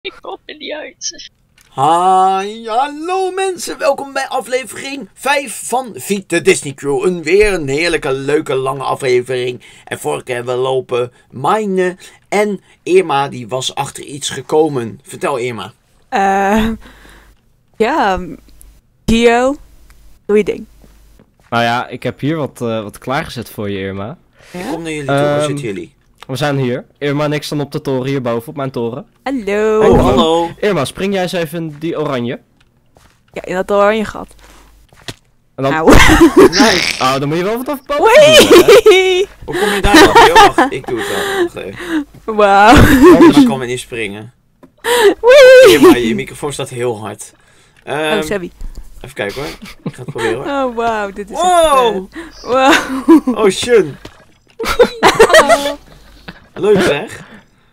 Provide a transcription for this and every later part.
Ik kom er niet uit. Hi, hallo mensen, welkom bij aflevering 5 van Feed the Disney Crew. Weer een heerlijke, leuke, lange aflevering. En vorige keer hebben we lopen minen en Irma die was achter iets gekomen. Vertel Irma. Ja, Gio, doe je ding. Nou ja, ik heb hier wat klaargezet voor je, Irma. Ik kom naar jullie toe, waar zitten jullie? We zijn hier. Irma en ik staan op de toren hierboven, op mijn toren. Hallo. Oh, hallo. Irma, spring jij eens even in die oranje. Ja, in dat oranje gat. En dan... Auw. Nice. Oh, dan moet je wel wat af boven Wee! Hoe kom je daar nog? Yo, wacht, ik doe het wel. Wacht even. Wauw. Irma kan me niet springen. Wee! Irma, je microfoon staat heel hard. Oh, sorry. Even kijken hoor. Ik ga het proberen hoor. Oh, wauw. Dit is Wow! echt... Wow. Oh, Shun. Leuk zeg.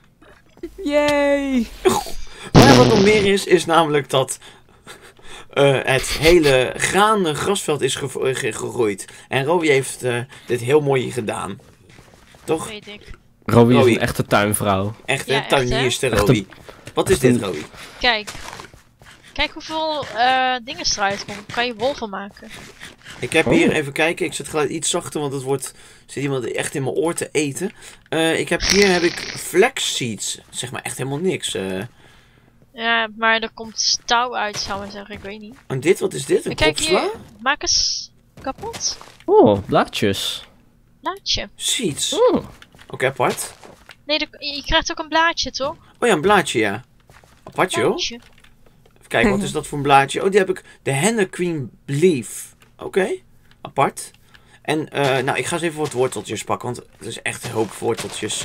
Yay. Maar wat nog meer is namelijk dat het hele grasveld is gegroeid. En Rowie heeft dit heel mooi gedaan. Toch? Weet ik. Rowie is Rowie. een echte tuinvrouw. Echt Ja, hè? echt, Tuinierster hè? Rowie. Wat is dit Rowie? Kijk. Kijk hoeveel dingen eruit komen. Kan je wol van maken. Ik heb hier even kijken. Ik zet gelijk iets zachter, want het zit iemand echt in mijn oor te eten. Hier heb ik flax seeds. Zeg maar echt helemaal niks. Ja, maar er komt touw uit, zou ik zeggen. Ik weet niet. En dit, wat is dit? Een Kijk kopsla? hier. Maak eens kapot. Oh, blaadjes. Blaadje. Seeds. Oh. Oké, apart. Nee, je krijgt ook een blaadje, toch? Oh ja, een blaadje ja. Apart joh. Blaadje. Even kijken, wat is dat voor een blaadje? Oh, die heb ik. De Henna Queen Leaf. Oké, apart. En, nou, ik ga eens even wat worteltjes pakken, want het is echt een hoop worteltjes.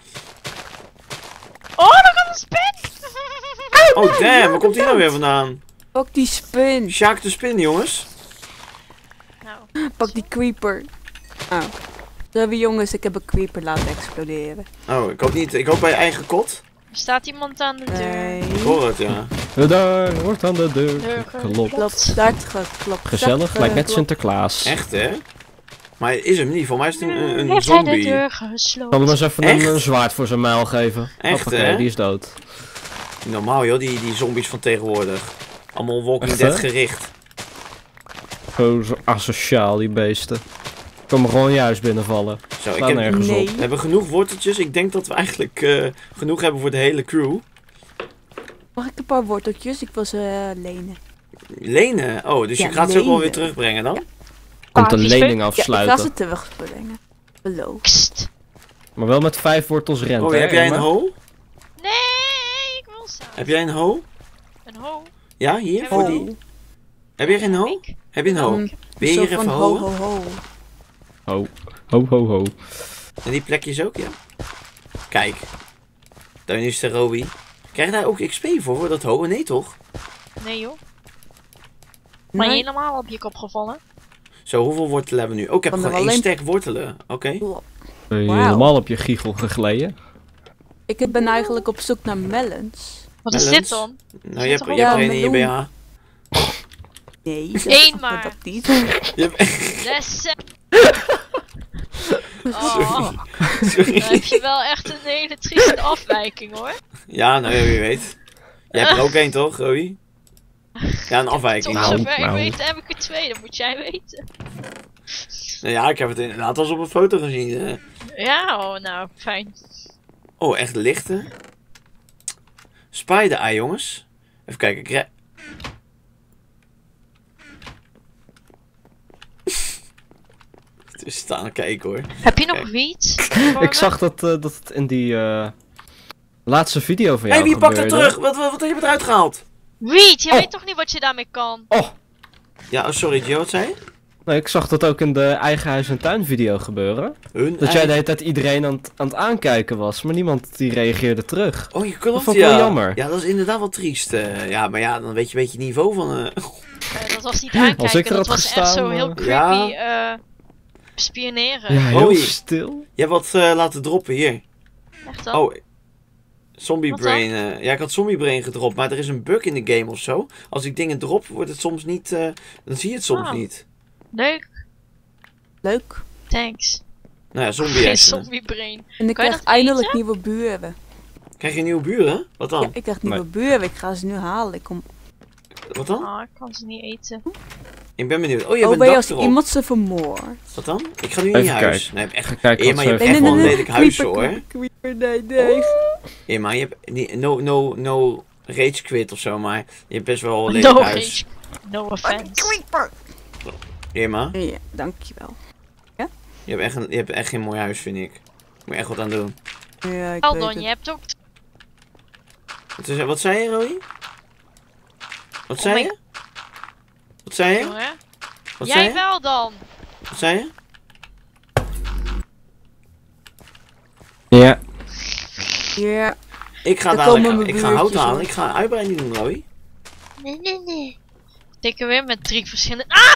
Oh, daar komt een spin! Oh, damn, waar komt die nou weer vandaan? Pak die spin. Sjaak de spin, jongens. Nou, Pak die creeper. Oh. Sorry jongens, ik heb een creeper laten exploderen. Oh, ik hoop bij je eigen kot. er staat iemand aan de deur. Nee. Ik hoor het, ja. Daar wordt aan de deur Deur geklopt. Klopt, daar geklopt. Gezellig, lijkt net Sinterklaas. Echt, hè? Maar is hem niet, voor mij is het een Heeft hij de zombie. deur Ik zal hem gesloten? eens even Echt? een zwaard voor zijn mijl geven. Echt, Hoppakee, hè? die is dood. Normaal, joh, die zombies van tegenwoordig. Allemaal Walking Echt, Dead hè? gericht. Zo asociaal, die beesten. Komen gewoon juist binnenvallen. Zo, ik Slaan heb, nergens Nee. op. we hebben genoeg worteltjes. Ik denk dat we eigenlijk genoeg hebben voor de hele crew. Mag ik een paar worteltjes? Ik wil ze lenen. Lenen? Oh, dus Ja, je gaat ze ook wel weer lenen. terugbrengen dan? Komt een Ah, lening Ja, ik ga afsluiten. ze terugbrengen. Beloofd. Kst. Maar wel met 5 wortels rente. Oh, hè, heb jij een Irma? hoe? Nee, ik wil samen. Heb jij een hoe? Een ho. Ja, hier, Ja, voor Oh. die. Heb je geen hoe? Ik? Heb je een hoe? Mm, Wil je zo hier van even ho houden? ho ho. Ho, ho, ho, ho. En die plekjes ook, ja. Kijk. Tuinierster Rowie. Krijg je daar ook XP voor dat hoe? Nee, toch? Nee joh. Maar Nee. helemaal op je kop gevallen. Zo, hoeveel wortelen hebben we nu? Oh, ik heb Van de gewoon één alleen- stack wortelen. Oké. Ben je Wauw. helemaal op je giegel gegleden? Ik ben eigenlijk op zoek naar melons. Wat is Melons? dit dan? Nou, je hebt toch er ook- een in je meloen. BH. Nee, Eén dat maar. dat niet. Je hebt... Lessen. Sorry. Oh, Sorry. dan heb je wel echt een hele trieste afwijking hoor. Ja, nou ja, wie weet. Jij hebt er ook één, toch, Rowie? Ja, een Toch afwijking. Nou, zover ik nou. weet heb ik er twee, dat moet jij weten. Nou ja, ik heb het inderdaad al eens op een foto gezien. Ja, oh nou, fijn. Oh, echt lichte. Spider-eye, jongens. Even kijken. Het is staan kijken hoor. Heb je nog wiet? Ik zag dat het in die laatste video van Hé, jou wie pakt het gebeurde. terug? Wat heb je eruit gehaald? Wiet, je Oh. weet toch niet wat je daarmee kan? Oh, Ja, oh, sorry, Joe, wat zei je? nee, ik zag dat ook in de eigen huis en tuin video gebeuren. Hun Dat jij de hele tijd iedereen aan het aankijken was, maar niemand die reageerde terug. Oh, je Dat klopt, vond ik ja. wel jammer. Ja, dat is inderdaad wel triest. Ja, maar ja, dan weet je een beetje het niveau van... Dat was niet aankijken, Als ik er dat had was echt gestaan, zo heel ja. creepy spioneren. Ja, heel Oh, je- stil. Je hebt wat laten droppen, hier. Echt dan? Oh, Zombie Wat Brain. Ja, ik had Zombie Brain gedropt, maar er is een bug in de game of zo. Als ik dingen drop, wordt het soms niet... dan zie je het soms Oh. niet. Leuk, Leuk. thanks. Nou ja, zombie Geen hersenen. zombie brain. En ik Kan je krijg dat eindelijk eten? nieuwe buren. Krijg je nieuwe buren? Wat dan? Ja, ik krijg nieuwe buren. Ik ga ze nu halen. Ik kom... Wat dan? Ah, ik kan ze niet eten. Ik ben benieuwd. Oh, je Oh, bent ben je dak als erop. iemand ze vermoord? Wat dan? Ik ga nu in je Even huis. kijken. Nee, echt. Kijk wat Maar je ze hebt echt wel een lelijk huis hoor. Creeper, nee. Maar je hebt niet, no rage quit of zo, maar je hebt best wel een lelijk No huis. rage. No offense. Creeper! Irma, Ja, dankjewel. je hebt echt geen mooi huis, vind ik. Moet je echt wat aan doen. Ja, ik Wel weet dan, het. je hebt ook... Wat zei je, Roy? Wat zei mijn- je? Wat zei je? Jongen. Wat zei Jij je? wel dan. Wat zei je? Ja. Ja, Ik ga Daar komen dadelijk, mijn ik ga hout buurtjes, halen. hoor. Ik ga uitbreiding doen, Roy. Nee. Tikken weer met 3 verschillende... Ah!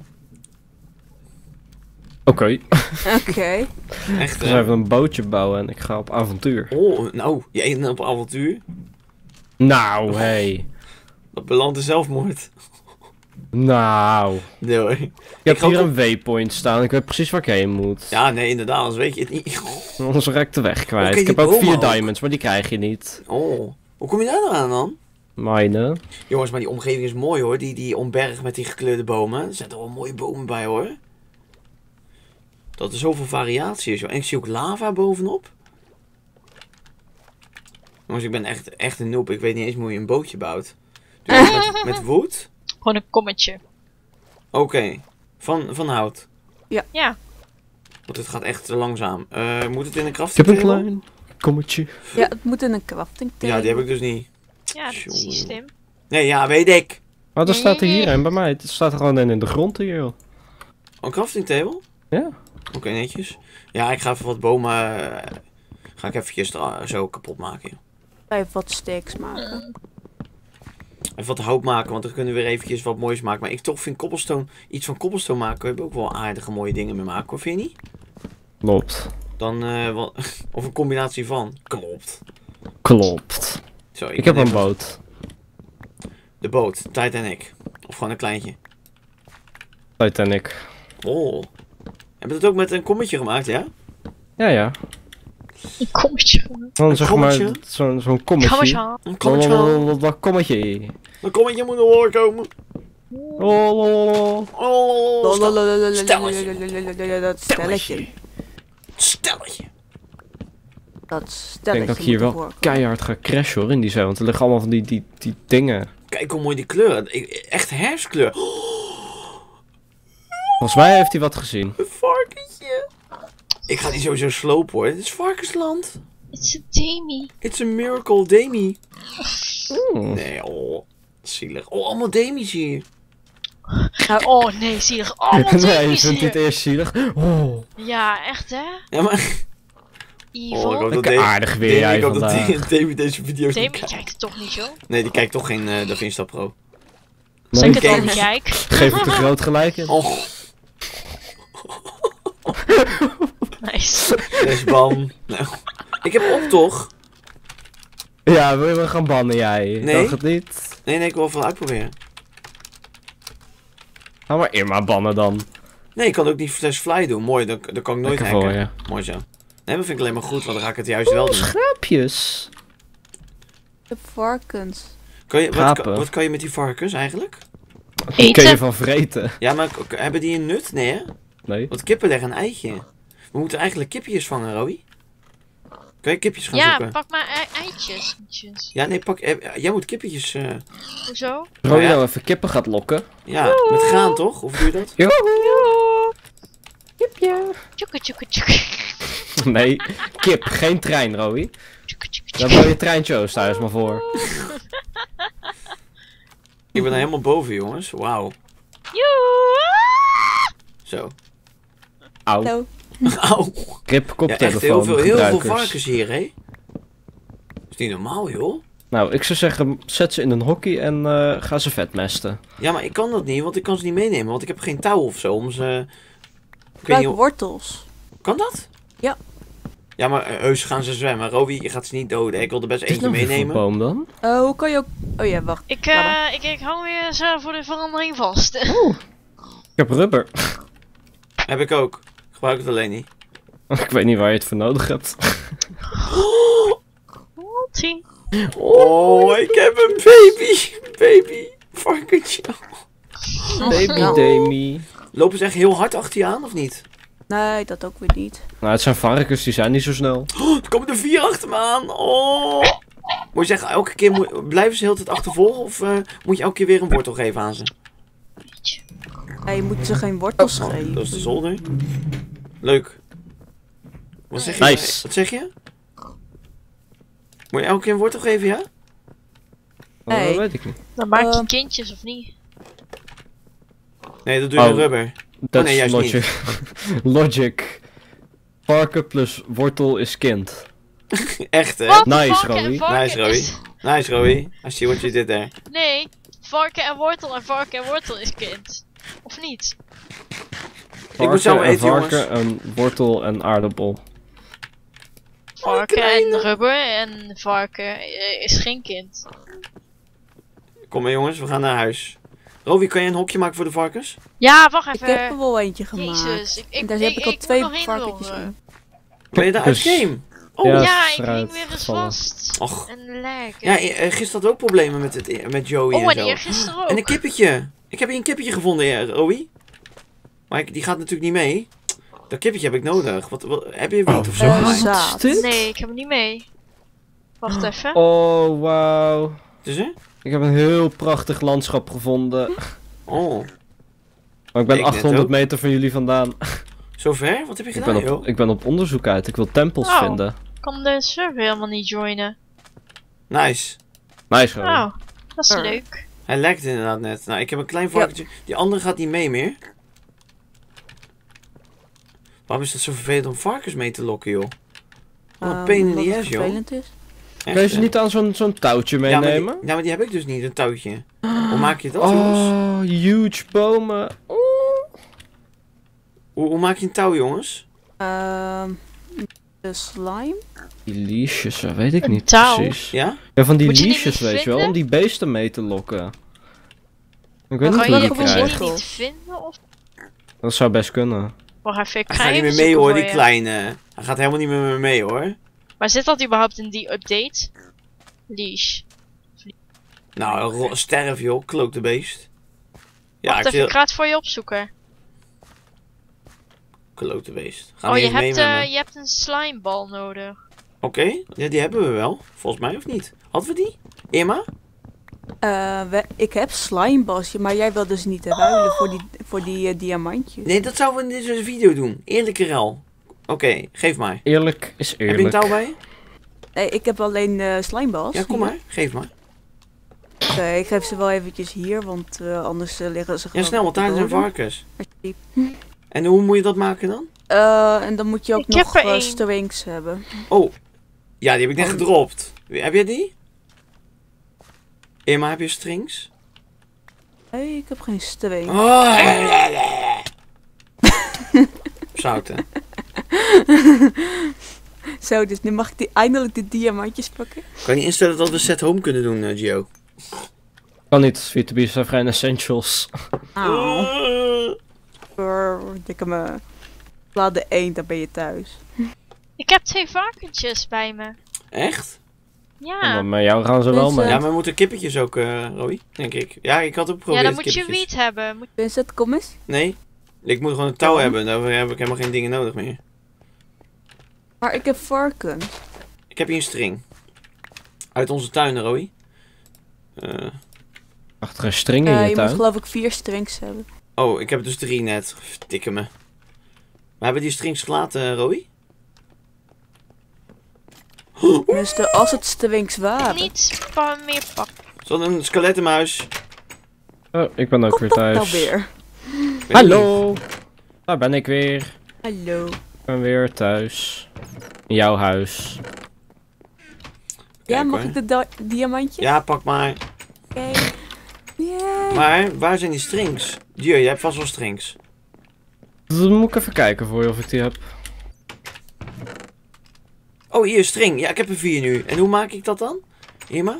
Oké. oké. Echt, Dus even een bootje bouwen en ik ga op avontuur. Oh, nou, je eet op avontuur. Nou, hey. Dat belandt in zelfmoord. Nou. Nee hoor. Ik heb ga hier ook een waypoint staan. Ik weet precies waar ik heen moet. Ja, nee, inderdaad, anders weet je het niet. Anders raak ik de weg kwijt. Oké, ik heb die ook bomen 4 ook. diamonds, maar die krijg je niet. Oh, hoe kom je daar nou aan dan? Mijne. Jongens, maar die omgeving is mooi hoor. Die omberg met die gekleurde bomen. Er zitten wel mooie bomen bij hoor. Dat er zoveel variatie is. Joh. En ik zie ook lava bovenop. Jongens, ik ben echt een noob. Ik weet niet eens hoe je een bootje bouwt. Doe je dat met wood? Gewoon een kommetje. Oké. Van hout. Ja. Want het gaat echt te langzaam. Moet het in een Ik crafting heb een table? klein kommetje. Ja, het moet in een crafting table. Ja, die heb ik dus niet. Ja, dat is Jongen. niet slim. Nee, ja, weet ik. Maar dat staat er hier en bij mij. Het staat er gewoon in de grond hier, joh. Een crafting table? Ja. Oké, netjes. Ja, ik ga even wat bomen... ga ik eventjes zo kapot maken. Joh. Even wat steaks maken. Even wat hout maken, want dan kunnen we weer eventjes wat moois maken. Maar ik toch vind cobblestone... Iets van cobblestone maken, kun je ook wel aardige mooie dingen mee maken, hoor. Vind je niet? Klopt. Dan, of een combinatie van. Klopt. Klopt. Zo, Ik heb ben een even- boot. De boot, Titanic. Of gewoon een kleintje. Titanic. Oh. Heb je het ook met een kommetje gemaakt, ja? Ja. Een kommetje. Dan zeg maar kommetje? zo'n kommetje. Kommetje. Een kommetje. Dat kommetje. Een kommetje moet er hoorkomen. Oh. Oh, Dat stelletje. Stelletje. Dat Ik stelletje denk dat ik hier moet wel ervoor keihard ga crashen hoor in die zee. Want er liggen allemaal van die dingen. Kijk hoe mooi die kleur. Echt herfstkleur. Volgens mij heeft hij wat gezien. Een varkentje. Ik ga die sowieso slopen hoor. Het is varkensland. It's a Demi. It's a miracle, Demi. Hmm. Nee, oh. Zielig. Oh, allemaal Demis hier. Oh nee, zielig. Oh, wat Nee, je Demi's vindt het hier. eerst zielig. Oh, Ja, echt hè? Ja, maar... Evil. Oh, ik hoop dat lekker aardig weer Demi, jij ik hoop dat vandaag. Demi deze video's Demi niet kijkt. kijkt het toch niet zo? Nee, die kijkt toch geen DaVinci Pro. Zeg Nee, ik het dan games. niet kijk? geef ik te groot gelijk in. Oh, Nice. desban. Nou, ik heb op toch? Ja, wil je me gaan bannen jij? Nee. Dacht het niet? Nee, ik wil even uitproberen. Ga maar Irma bannen dan. Nee, ik kan ook die flash fly doen. Mooi, dan kan ik nooit Lekker hacken. voor je. Mooi zo. Nee, dat vind ik alleen maar goed, want dan ga ik het juist wel doen. Schaapjes. De varkens. Schapen. Wat kan je met die varkens eigenlijk? Daar kun je Eten. van vreten. Ja, maar hebben die een nut? Nee, hè? Nee. Want kippen leggen een eitje. We moeten eigenlijk kipjes vangen, Roy. Kan je kipjes gaan Ja, zoeken? pak maar eitjes. Ja, nee, jij moet kippetjes... Hoezo? Roy ja. nou even kippen gaat lokken. ja, met graan toch? Of doe je dat? Tjoeke tjoeke tjoeke. Nee, kip, geen trein, Roy. Tjoeke tjoeke Daar tjoeke. wil je treintje Oost thuis maar voor. Ik ben er helemaal boven, jongens. Wauw. Joe. Zo. Auw. Hallo. Auw. Rip Ja, echt koptelefoon heel veel gebruikers. varkens hier, hè? Is niet normaal, joh. Nou, ik zou zeggen, zet ze in een hockey en ga ze vetmesten. Ja, maar ik kan dat niet, want ik kan ze niet meenemen. Want ik heb geen touw of zo om ze... Ik weet Gebruik niet hoe... wortels. Kan dat? Ja. Ja, maar heus gaan ze zwemmen. Rowie, je gaat ze niet doden. Ik wil er best Wat is eentje nou weer voor meenemen. boom dan? Hoe kan je ook... Oh ja, wacht. Ik Laat hou weer zo voor de verandering vast. Ik heb rubber. Heb ik ook. Ik gebruik het alleen niet. Ik weet niet waar je het voor nodig hebt. 10. Oh, ik heb een baby varkentje. Baby Ja. Demi. Lopen ze echt heel hard achter je aan, of niet? Nee, dat ook weer niet. Nou, het zijn varkens, die zijn niet zo snel. Oh, er komen er 4 achter me aan. Oh. Moet je zeggen, elke keer blijven ze de hele tijd achtervolgen? Of moet je elke keer weer een wortel geven aan ze? Nee, je moet ze geen wortels Oh, geven. dat is de zolder. Leuk. Wat zeg je? Nice. Wat zeg je? Moet je elke keer een wortel geven, ja? Nee. Dat weet ik niet. Dan maak je Ehm. kindjes of niet? Nee, dat doe je met Oh. rubber. That's nee, juist logic. Logic. Varken plus wortel is kind. Echt, hè? Wat? Nice, Varken en Rowie. varken Nice, Rowie. is- Nice, Rowie. I see what you did there. Nee, varken en wortel is kind. Of niet? moet zelf Varken en eten, jongens. varken, een wortel en aardappel. Varken kleine. en rubber en varken is geen kind. Kom maar, jongens, we gaan naar huis. Rowie, kan je een hokje maken voor de varkens? Ja, wacht Ik even. heb er wel eentje gemaakt. Jezus, En daar heb ik al moet 2 nog één varkentjes horen. in. Ben je daar uit Dus- de game? Oh, Ja. Ja, is ik eruit hing weer eens gevallen. vast. Och. En lekker. Ja, gisteren had ook problemen met Joey Oh, en en zo. eergisteren ook. En een kippetje. Ik heb hier een kippetje gevonden, ja, Rowie. Maar die gaat natuurlijk niet mee. Dat kippetje heb ik nodig. Wat heb je wiet of zo? Eh, gemaakt? zaad. Nee, ik heb hem niet mee. Wacht even. Oh, wauw. Dus hè? Ik heb een heel prachtig landschap gevonden. Oh, Maar ik ben Ik net 800 ook. meter van jullie vandaan. zover? Wat heb je Ik gedaan, ben, joh? ik ben op onderzoek uit. Ik wil tempels Oh. vinden. Ik kan de server helemaal niet joinen. Nice. Nice, hoor. Nou, dat is Sure. leuk. Hij lekt inderdaad net. Nou, ik heb een klein varkentje. Die andere gaat niet mee meer. Waarom is het zo vervelend om varkens mee te lokken, joh? Wat een pain in Omdat the het ass, joh. vervelend is. Echt, Kan je ze hè? niet aan zo'n touwtje Ja, meenemen? maar die heb ik dus niet, een touwtje. Hoe maak je dat, jongens? Oh, huge bomen. Oeh. Hoe maak je een touw, jongens? De slime. Die leashes, weet ik Een niet touw? precies. Ja? Ja, van die Moet je die leashes, niet weet je wel, vinden? om die beesten mee te lokken. Ik weet Kan niet je hoe die je die gewoon gewoon krijgt. wortel. niet vinden? Of... Dat zou best kunnen. Wacht even, ik Hij ga gaat niet even meer mee, zoeken hoor, voor die je. kleine. Hij gaat helemaal niet meer met me mee, hoor. Maar zit dat überhaupt in die update? Leash. Nou, sterf, joh. Klote beest. Ja, Wacht ik even, wil... ik ga het voor je opzoeken. Klote beest. Ga Oh, niet je eens mee hebt, met me. je hebt een slimebal nodig. Oké, ja, die hebben we wel. Volgens mij, of niet? Hadden we die? Irma? Ik heb slimebasje, maar jij wil dus niet ruilen voor die diamantjes. Nee, dat zouden we in deze video doen. Eerlijke rel. Oké, geef maar. Eerlijk is Heb je een eerlijk. touw bij je? Nee, ik heb alleen slimebals. Ja, kom maar. Geef maar. Oké, ik geef ze wel eventjes hier, want anders liggen ze Ja, gewoon snel, want op de daar zijn bodem. varkens. Alsjeblieft. En hoe moet je dat maken dan? En dan moet je ook Ik heb nog er één. strings hebben. Oh. Ja, die heb ik net gedropt. Heb jij die? Irma, heb je strings? Nee, ik heb geen string. Oh. Zouten. Zo, dus nu mag ik eindelijk de diamantjes pakken. Kan je instellen dat we set home kunnen doen, Gio? Kan niet, Sweet to be zijn vrij essentials. Dikke me. Laat de 1, dan ben je thuis. Ik heb 2 varkentjes bij me. Echt? Ja. Maar met jou gaan ze wel Dus, mee. Ja, maar we moeten kippetjes ook, Roy, denk ik. Ja, ik had ook Ja, geprobeerd dan moet je kippetjes. wiet hebben. Vincent, kom eens. Nee, ik moet gewoon een touw Ja. hebben. Daarvoor heb ik helemaal geen dingen nodig meer. Maar ik heb varkens. Ik heb hier een string. Uit onze tuin, Roy. Achter een string in je Je moet tuin. geloof ik 4 strings hebben. Oh, ik heb dus 3 net. Verdikke me. We hebben die strings gelaten, Roy? Dus als het strings waren. Niet meer pakken. Zo'n een skelettenmuis. Oh, ik ben ook Kom weer dat thuis. nou weer? Weet ik Hallo! Daar ben ik weer. Hallo. Ik ben weer thuis. In jouw huis. Ja, Kijk, mag hoor. ik de diamantje? Ja, pak maar. Oké. Yeah. Maar, waar zijn die strings? Gio, jij hebt vast wel strings. Dan moet ik even kijken voor je of ik die heb. Oh, hier, string. Ja, ik heb er 4 nu. En hoe maak ik dat dan? Irma?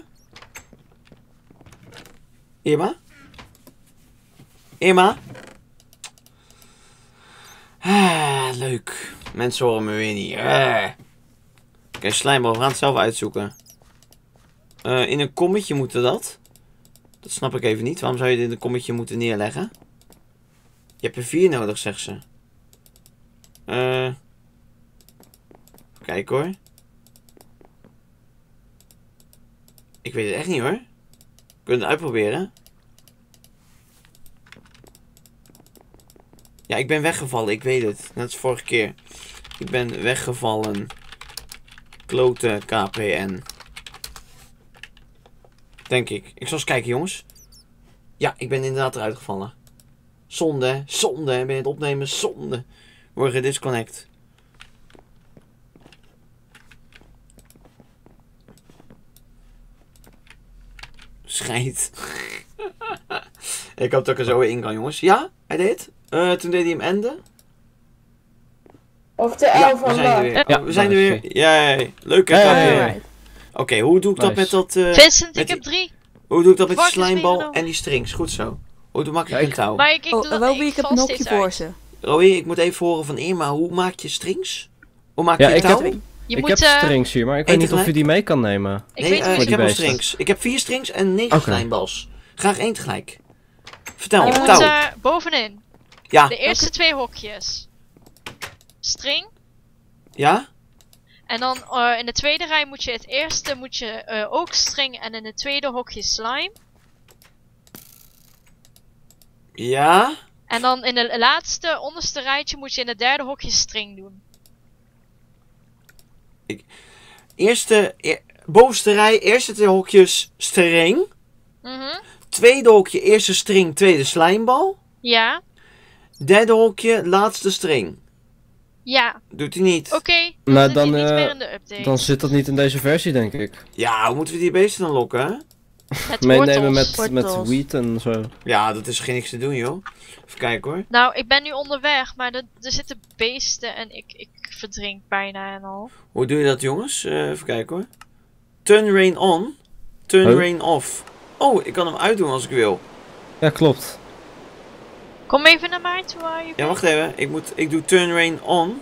Irma? Irma? Ah, leuk. Mensen horen me weer niet. Oké, slijmbal, we gaan het zelf uitzoeken. In een kommetje moeten dat. Dat snap ik even niet. Waarom zou je dit in een kommetje moeten neerleggen? Je hebt er 4 nodig, zegt ze. Kijk hoor. Ik weet het echt niet hoor. Kunnen het uitproberen? Ja, ik ben weggevallen. Ik weet het. Net als vorige keer. Ik ben weggevallen. Klote KPN. Denk ik. Ik zal eens kijken, jongens. Ja, ik ben inderdaad eruit gevallen. Zonde, zonde. Ben je het opnemen? Zonde. Word gedisconnect. Scheid. Ik hoop dat ik er zo weer in kan, jongens. Ja, hij deed. Toen deed hij hem enden. Of de Ja, L we van zijn er Love. weer. Ja. We zijn er weer. Jee. Leuk hè, Hey. KPN. Oké, hoe doe ik dat Nice. met dat... Vincent, met ik heb 3. Hoe doe ik dat met die Varkens slijmbal meegenomen. en die strings? Goed zo. Hoe maak ik Ja, een ik- touw? Maar ik doe Oh, dat wel wie, ik heb val een hokje steeds voor uit. ze. Roy, ik moet even horen van Irma. Hoe maak je strings? Hoe maak Ja, je ik touw? heb- Je Ik moet, heb strings hier, maar ik weet niet of je die mee kan nemen. ik Nee, weet hoe ik je die heb al beesten. strings. Ik heb 4 strings en 9 Oké. slijmbals. Graag 1 tegelijk. Vertel, Je touw. moet bovenin. Ja, De eerste 2 hokjes. String. ja? En dan in de tweede rij moet je het eerste ook string en in het tweede hokje slime. Ja? En dan in de laatste onderste rijtje moet je in het derde hokje string doen. Bovenste rij, eerste 2 hokjes string. Mhm. Tweede hokje, eerste string, tweede slijmbal. Ja. Derde hokje, laatste string. Ja. Doet hij niet. Oké. Nou, Dan, dan, niet meer in de update. Dan zit dat niet in deze versie, denk ik. Ja, hoe moeten we die beesten dan lokken, hè? Met Meenemen wortels. met Wortels. wheat en zo. Ja, dat is geen niks te doen, joh. Even kijken, hoor. Nou, ik ben nu onderweg, maar er zitten beesten en ik verdrink bijna en al. Hoe doe je dat, jongens? Even kijken, hoor. Turn rain on. Turn Huh? rain off. Oh, ik kan hem uitdoen als ik wil. Ja, klopt. Kom even naar mij toe, waar je Ja, wacht even. Ik doe turn rain on.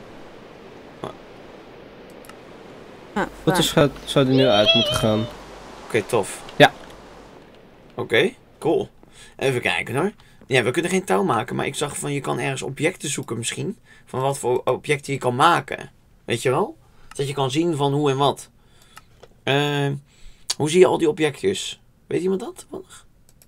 Ah, Wat is, zou die nu uit moeten gaan? Oké, tof. Ja. Oké, cool. Even kijken, hoor. Ja, we kunnen geen touw maken, maar ik zag van je kan ergens objecten zoeken misschien. Van wat voor objecten je kan maken. Weet je wel? Dat je kan zien van hoe en wat. Hoe zie je al die objectjes? Weet iemand dat? toevallig?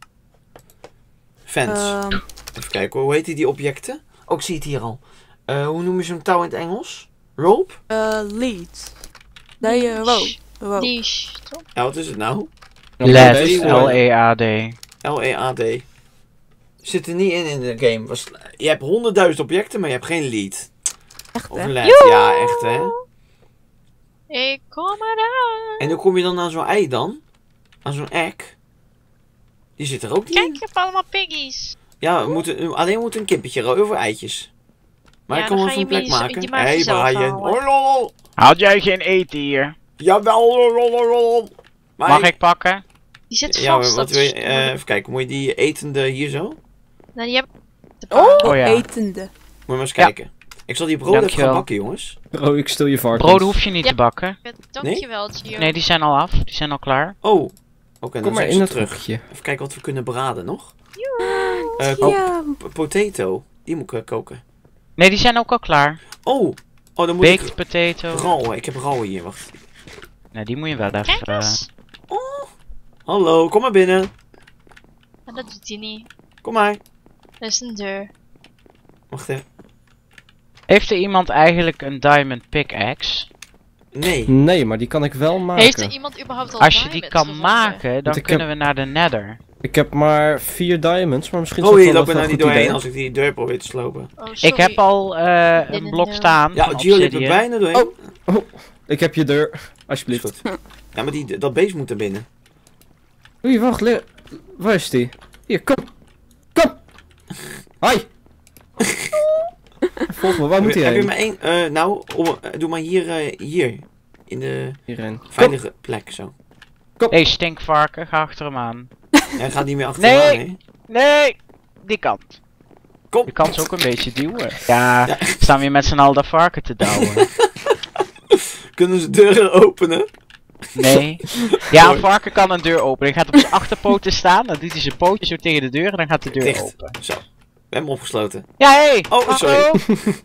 Fans. Even kijken, hoe heet die objecten? Oh, ik zie het hier al. Hoe noem je zo'n touw in het Engels? Rope? lead. Nee, rope. Niche, toch? Ja, wat is het nou? Ja, LED, deze- L-E-A-D. L-E-A-D. Zit er niet in de game. Je hebt 100.000 objecten, maar je hebt geen lead. Echt, Of hè? LED. Ja, echt hè. Ik kom eraan. En hoe kom je dan aan zo'n ei dan? Aan zo'n egg? Die zit er ook niet Kijk, in. ik heb allemaal piggies. Ja, we moeten een kippetje rooien voor eitjes. Maar Ja, ik kan dan wel ga even een je plek mee- maken. je maakt Hey jezelf Brian. halen. Oh, lol. Had jij geen eten hier? Jawel, lol. Maar Mag ik pakken? Die zit Ja, vast. wat dat wil je? is moeilijk. Even kijken, moet je die etende hier zo? Moet Nou, die heb ik. Oh ja. Etende. je maar eens Ja. kijken. Ik zal die brood even gaan Dankjewel. bakken, jongens. Oh, ik stil je varkens. Broden hoef je niet Ja. te bakken. Dankjewel, Gio. Nee, die zijn al af. Die zijn al klaar. Oh, oké, Kom dan maar zijn in ze het terug. hokje. Even kijken wat we kunnen braden nog. Ja. Potato, die moet ik koken. Nee, die zijn ook al klaar. Oh, dan moet Baked ik potato. rauwen. Ik heb rauwen hier, wacht. Nee, die moet je wel Kijk even... eens. Hallo, kom maar binnen. Maar dat doet hij niet. Kom maar. Dat is een deur. Wacht even. Heeft er iemand eigenlijk een diamond pickaxe? Nee. Nee, maar die kan ik wel maken. Heeft er iemand überhaupt al Als je die diamonds kan gevonden? maken, dan Want ik kunnen we naar de nether. Ik heb maar 4 diamonds, maar misschien is Oh, dat je wel loopt er even nou een niet goed doorheen idee. als ik die deur probeer te slopen. Oh, sorry. Ik heb al een Didn't blok know. staan Ja, van Gio liep er obsidian. bijna doorheen. Oh. Ik heb je deur. Is Alsjeblieft. goed. Ja, maar dat beest moet er binnen. Oei, wacht. Waar is die? Hier, kom. Kom. Hoi. Volg me, waar moet hij Heb je heen? maar één? Doe maar hier. In de Hierheen. veilige plek, zo. Hey, stinkvarken, ga achter hem aan. Hij gaat niet meer achteraan, Nee. hè? Nee, die kant. Kom. Je kan ze ook een beetje duwen. Ja, Ja. staan we hier met z'n allen dat varken te douwen. Kunnen ze deuren openen? Nee. Ja, een varken kan een deur openen. Hij gaat op zijn achterpoten staan, dan doet hij zijn pootje zo tegen de deur en dan gaat de deur Dicht. open. Zo. We hebben hem opgesloten. Ja, hé! Oh, sorry. hallo?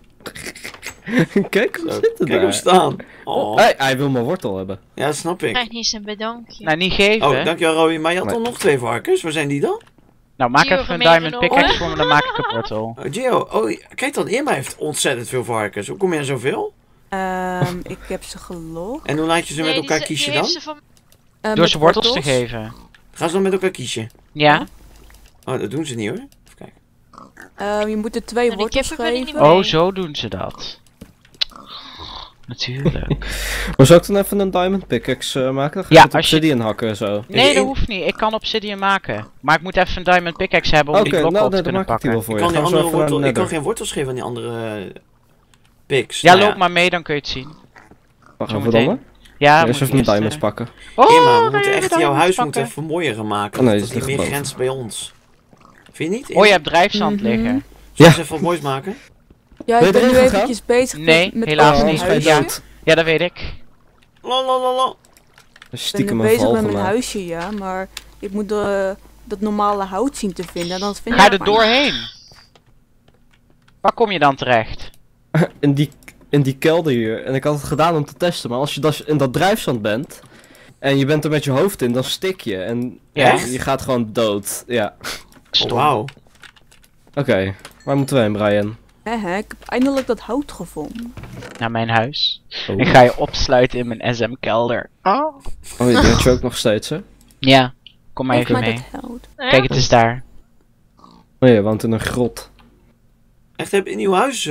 Kijk hoe Zo, zit het kijk hem daar. staan. Oh. Hij wil mijn wortel hebben. Ja, dat snap ik. Krijg niet eens een bedankje. Nou, niet geven. Oh, dankjewel Roy. Maar je had Maar- toch nog 2 varkens? Waar zijn die dan? Nou, maak Gio even een Romero. diamond pickaxe voor me, dan maak ik een wortel. Oh, Gio. Oh, kijk dan. Irma heeft ontzettend veel varkens. Hoe kom je aan zoveel? Ik heb ze gelogd. En hoe laat je ze met Nee, elkaar die kiezen heeft dan? ze van... Door Met ze wortels te geven. Gaan ze dan met elkaar kiezen? Ja? Oh, dat doen ze niet hoor. Even kijken. Je moet er 2 die wortels kippen kunnen niet geven. meer. Oh, zo doen ze dat. Natuurlijk. Maar zou ik dan even een diamond pickaxe maken? Dan ga Ja, ik met als je- obsidian hakken en zo. Nee, dat hoeft niet. Ik kan obsidian maken. Maar ik moet even een diamond pickaxe hebben om Oké, die blokken nou op te dan kunnen maak ik die wel pakken. voor Ik je. kan, die Gaan we andere zo even naar wortel, de ik kan nether. geen wortels geven aan die andere pigs. Ja, Nou loop maar mee, dan kun je het zien. Wacht zo even meteen. dan. Ja, Eerst moet even mijn eerst, diamonds pakken. Oh, Irma, we ga moeten je echt de jouw huis diamonds moeten pakken? mooier maken. Oh, nee, dat dat die ligt meer boven. grenst bij ons. Vind je niet? Oh, je hebt drijfzand Mhm. liggen. Zullen Ja. ze even wat moois maken? Ja, Ben ik je ben nu erin gegaan? eventjes bezig Nee, met helaas mijn niet. huisje. Ja. Ik Ja, dat weet ik. Lalalala. Dus ben stiekem nu een bezig val met mijn gemaakt. huisje, ja, maar ik moet dat normale hout zien te vinden. En dat vind Ga ik er maar doorheen. Waar kom je dan terecht? In die kelder hier. En ik had het gedaan om te testen. Maar als je in dat drijfzand bent. En je bent er met je hoofd in, dan stik je. En Ja? je gaat gewoon dood. Ja. Oh, Stom. wauw. Oké. Waar moeten we heen, Brian? Hè, ik heb eindelijk dat hout gevonden. Naar mijn huis. Oh, Ik ga je opsluiten in mijn SM-kelder. Oh. oh je bent je ook nog steeds, hè? Ja, kom maar Geef even mij mee. dat hout. Ja? Kijk, het is daar. Oh je woont in een grot. Echt, heb je een nieuw huis?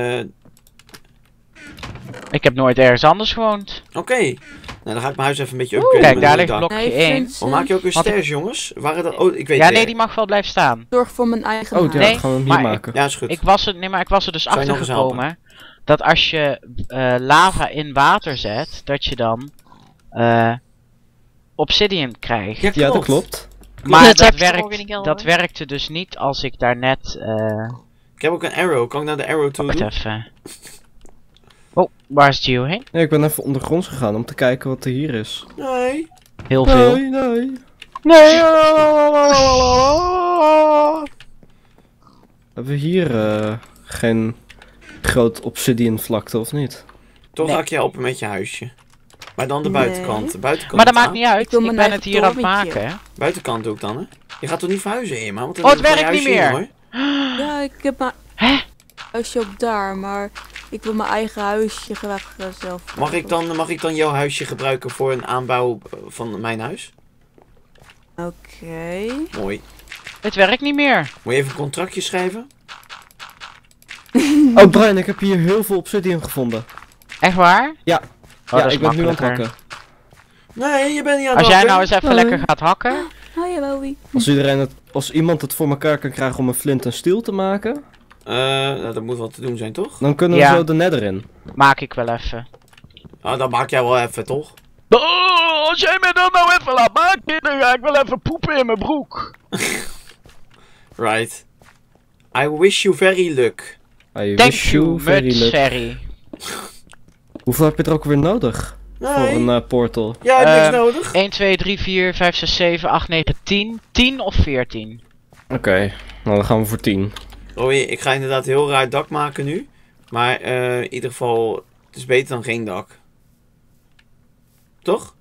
Ik heb nooit ergens anders gewoond. Oké. Nou, dan ga ik mijn huis even een beetje upgraden. Kijk, met daar een ligt dak. blokje Nee, 1. Vincent, Hoe maak je ook weer Want ik- stairs, jongens? Waren dat... Oh, ik weet Ja, het. nee, die mag wel blijven staan. Zorg voor mijn eigen Oh, huis. ja, Nee, gaan we hem maar hier ik- maken. Ja, is goed. Ik was er dus Zou je nog achter eens helpen? gekomen dat als je lava in water zet, dat je dan obsidian krijgt. Ja, Ja, dat klopt. Maar Dat dat, heb je toch ook in die kelder? dat werkte dus niet als ik daar net... Ik heb ook een arrow. Kan ik naar de arrow toe wacht doen? even. Oh, waar is Gio heen? Ja, ik ben even ondergronds gegaan om te kijken wat er hier is. Nee. Heel veel. Nee. Nee! Hebben we hier geen groot obsidian vlakte of niet? Toch Nee. hak je open met je huisje. Maar dan de Nee. buitenkant. De buitenkant. Maar dat maakt aan. niet uit, Ik wil ik mijn ben eigen het hier aan het torentje. maken. Hè? Buitenkant doe ik dan, hè? Je gaat toch niet verhuizen, Irma? Want dan Oh, het doe ik gewoon werkt je niet huisje meer. in, hoor. Ja, ik heb mijn Hè? huisje ook daar, maar ik wil mijn eigen huisje graag zelf. Mag ik dan jouw huisje gebruiken voor een aanbouw van mijn huis? Oké. Mooi. Het werkt niet meer. Moet je even een contractje schrijven? Oh Brian, ik heb hier heel veel obsidian gevonden. Echt waar? Ja. Oh, Ja, dat is ik ben nu aan het makkelijker. hakken. Nee, je bent niet aan het Als jij hakken. nou eens even Nee. lekker gaat hakken. Hoi, Bowie. Als iemand het voor elkaar kan krijgen om een flint en steel te maken, Nou, dat moet wat te doen zijn, toch? dan kunnen we Ja. zo de nether in. Maak ik wel even. Ah, dat maak jij wel even, toch? Oh, als jij me dan nou even laat maken, dan ga ik wel even poepen in mijn broek. Right. I wish you very luck. I Thank wish you, very luck. Mutsferry. Hoeveel heb je er ook weer nodig voor Nee. een portal? Jij hebt niks nodig. 1, 2, 3, 4, 5, 6, 7, 8, 9, 10. 10 of 14? Oké, nou dan gaan we voor 10. Roy, ik ga inderdaad een heel raar dak maken nu. Maar in ieder geval, het is beter dan geen dak. Toch?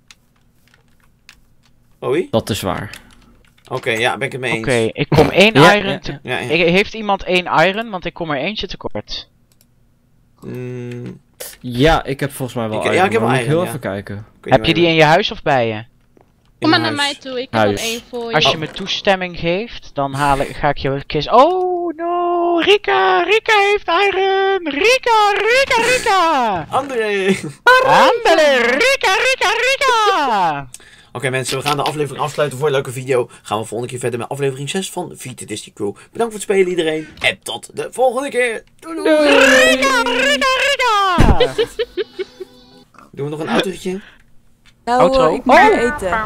Roy? Dat is waar. Oké, ja, ben ik het mee eens. Oké, ik kom 1 Ja, iron. ja, te- Ja, ja. Heeft iemand 1 iron? Want ik kom er eentje tekort. Mm, Ja, ik heb volgens mij wel Ik- iron, ja, ik heb maar wel moet ik iron, heel ja. even kijken. ik weet Heb niet je die waar in je huis of bij je? in Kom maar mijn naar huis. mij toe, ik heb Huis. er één voor je. Als je me toestemming geeft, dan ga ik je kist. Oh no, Rika heeft iron. Rika. André! Andele, Rika. Oké mensen, we gaan de aflevering afsluiten voor een leuke video. Gaan we volgende keer verder met aflevering 6 van Vita Disney Crew. Bedankt voor het spelen iedereen. En tot de volgende keer. Doei doei. Rika. Doen we nog een autootje? Nou, Outro. ik moet nu eten.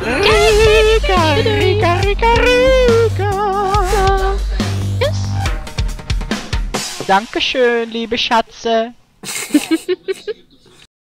Rika. Dankeschön, liebe Schatze.